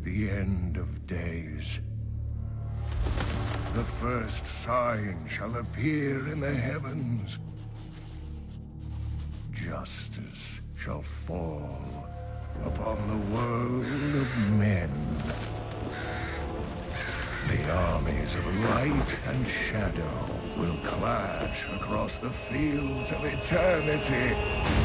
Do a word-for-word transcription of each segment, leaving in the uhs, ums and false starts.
the end of days. The first sign shall appear in the heavens. Justice shall fall upon the world of men. The armies of light and shadow will clash across the fields of eternity.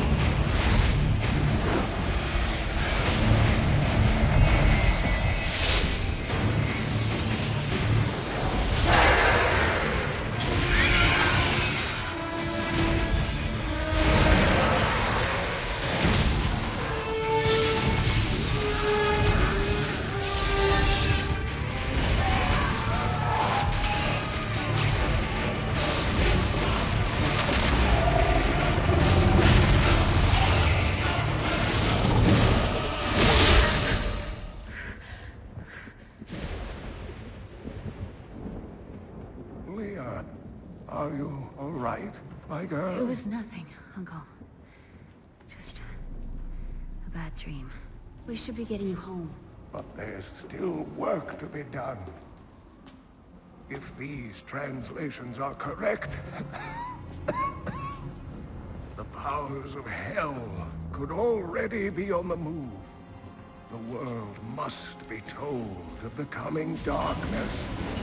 Leah, are you all right, my girl? It was nothing, Uncle. Just a bad dream. We should be getting you home. But there's still work to be done. If these translations are correct, the powers of hell could already be on the move. The world must be told of the coming darkness.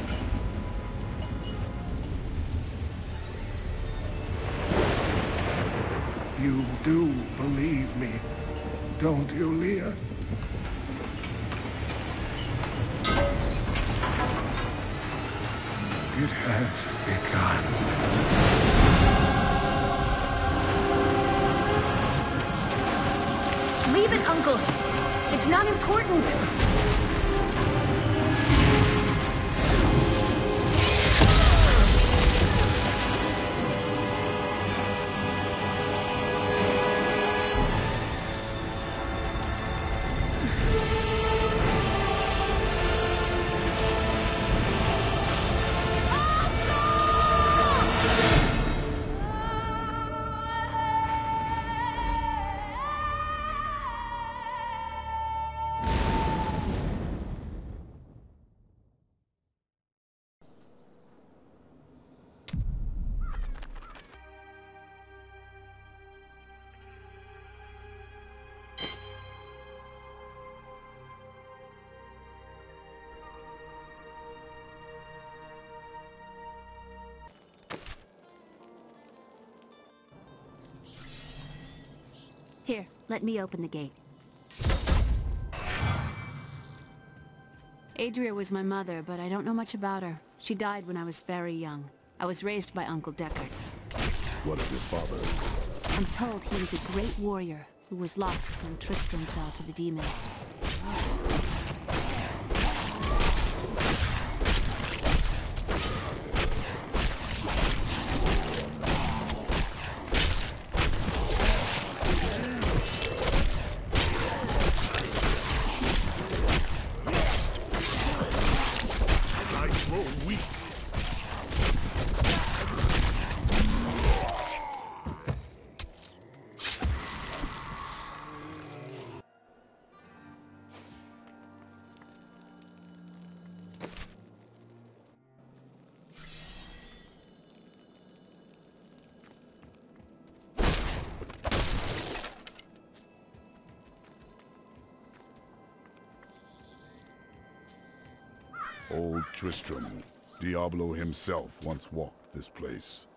You do believe me, don't you, Leah? It has begun. Leave it, Uncle! It's not important! Here, let me open the gate. Adria was my mother, but I don't know much about her. She died when I was very young. I was raised by Uncle Deckard. What of his father? I'm told he was a great warrior who was lost when Tristram fell to the demons. Old Tristram, Diablo himself once walked this place.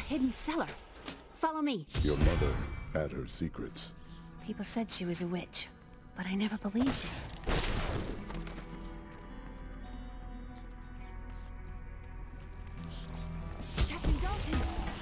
hidden cellar. Follow me. Your mother had her secrets. People said she was a witch, but I never believed it. Captain Dalton!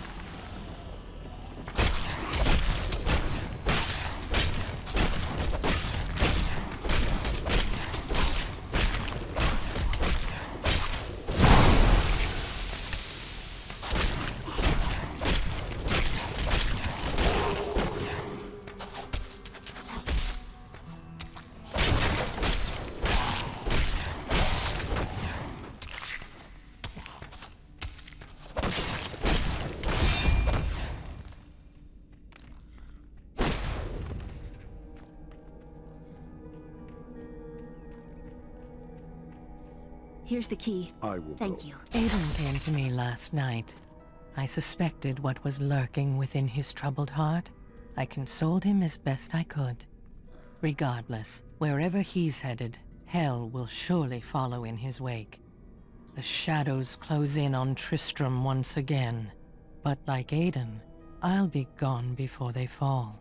Here's the key. I will Thank go. you. Aiden came to me last night. I suspected what was lurking within his troubled heart. I consoled him as best I could. Regardless, wherever he's headed, hell will surely follow in his wake. The shadows close in on Tristram once again. But like Aiden, I'll be gone before they fall.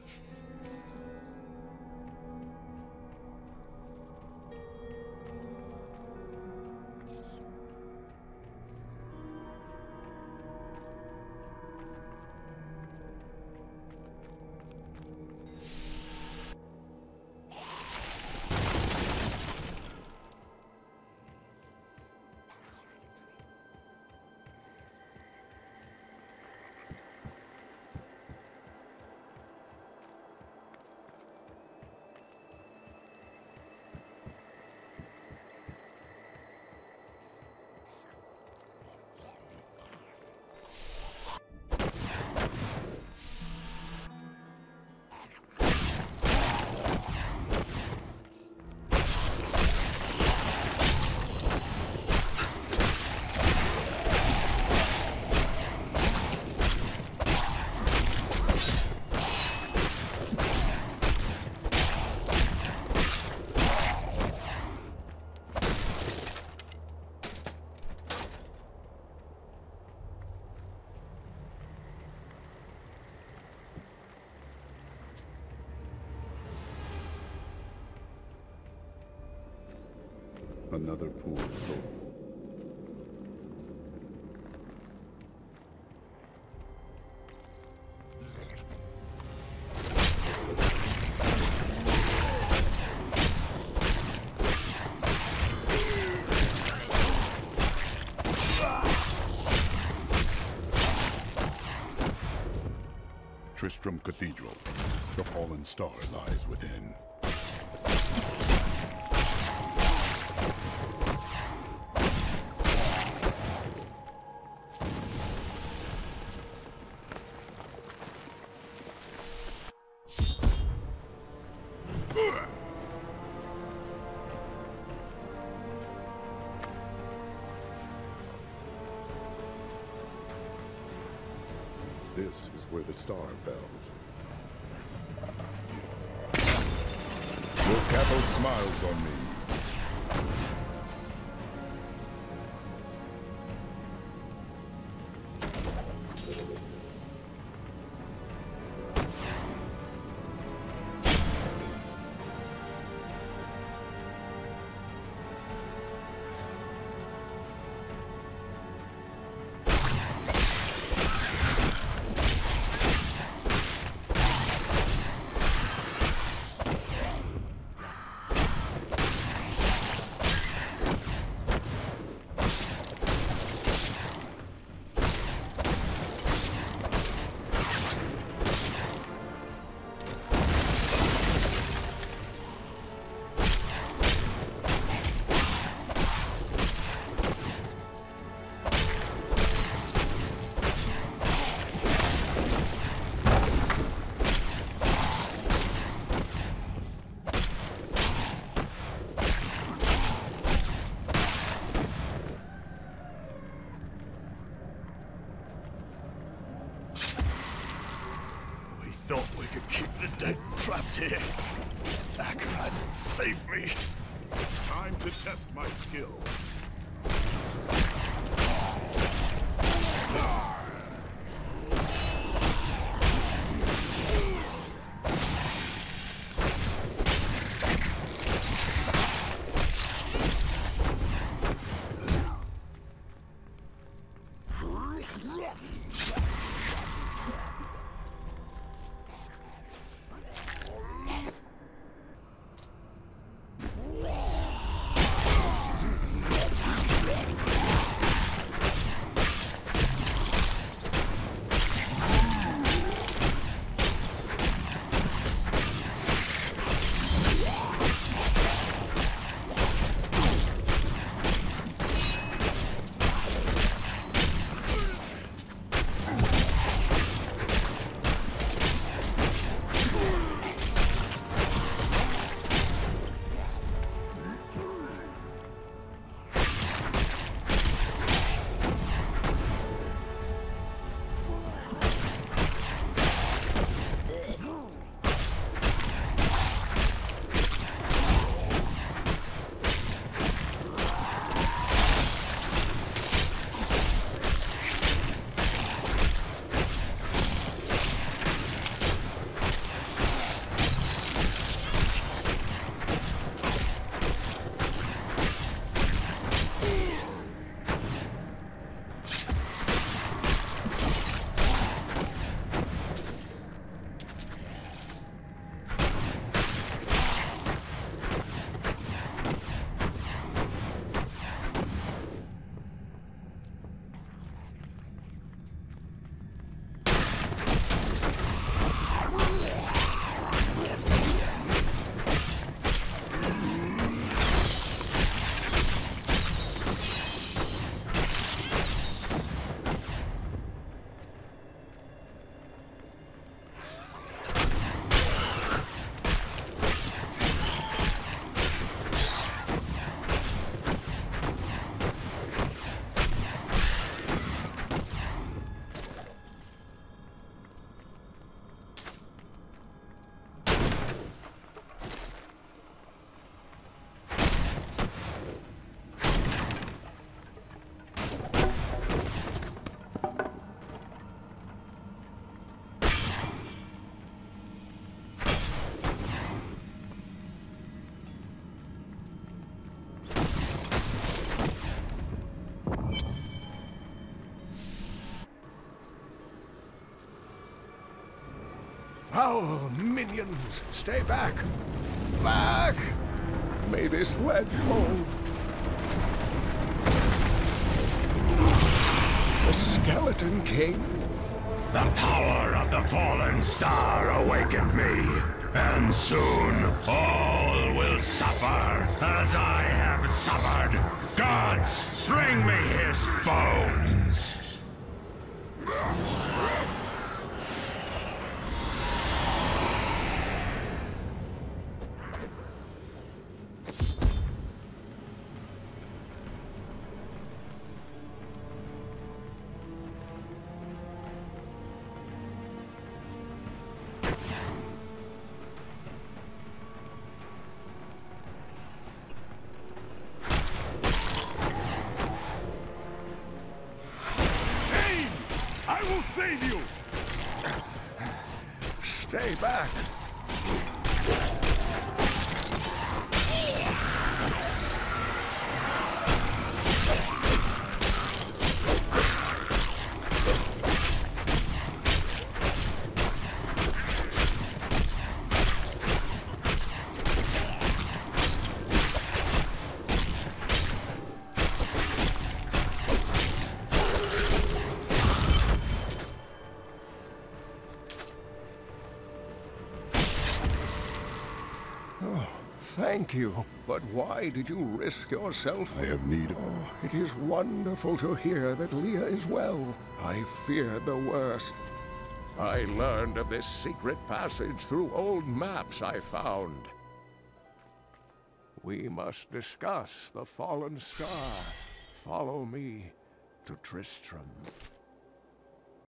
Another poor soul. Tristram Cathedral. The fallen star lies within. This is where the star fell. Your capo smiles on me. Thought we could keep the dead trapped here. Acheron, save me. Time to test my skill. Foul minions, stay back! Back! May this ledge hold. The Skeleton King? The power of the fallen star awakened me, and soon all will suffer as I have suffered. Gods, bring me his bones! I will save you! Stay back! Oh, thank you. But why did you risk yourself? I have need of... Oh, it is wonderful to hear that Leah is well. I feared the worst. I learned of this secret passage through old maps I found. We must discuss the fallen star. Follow me to Tristram.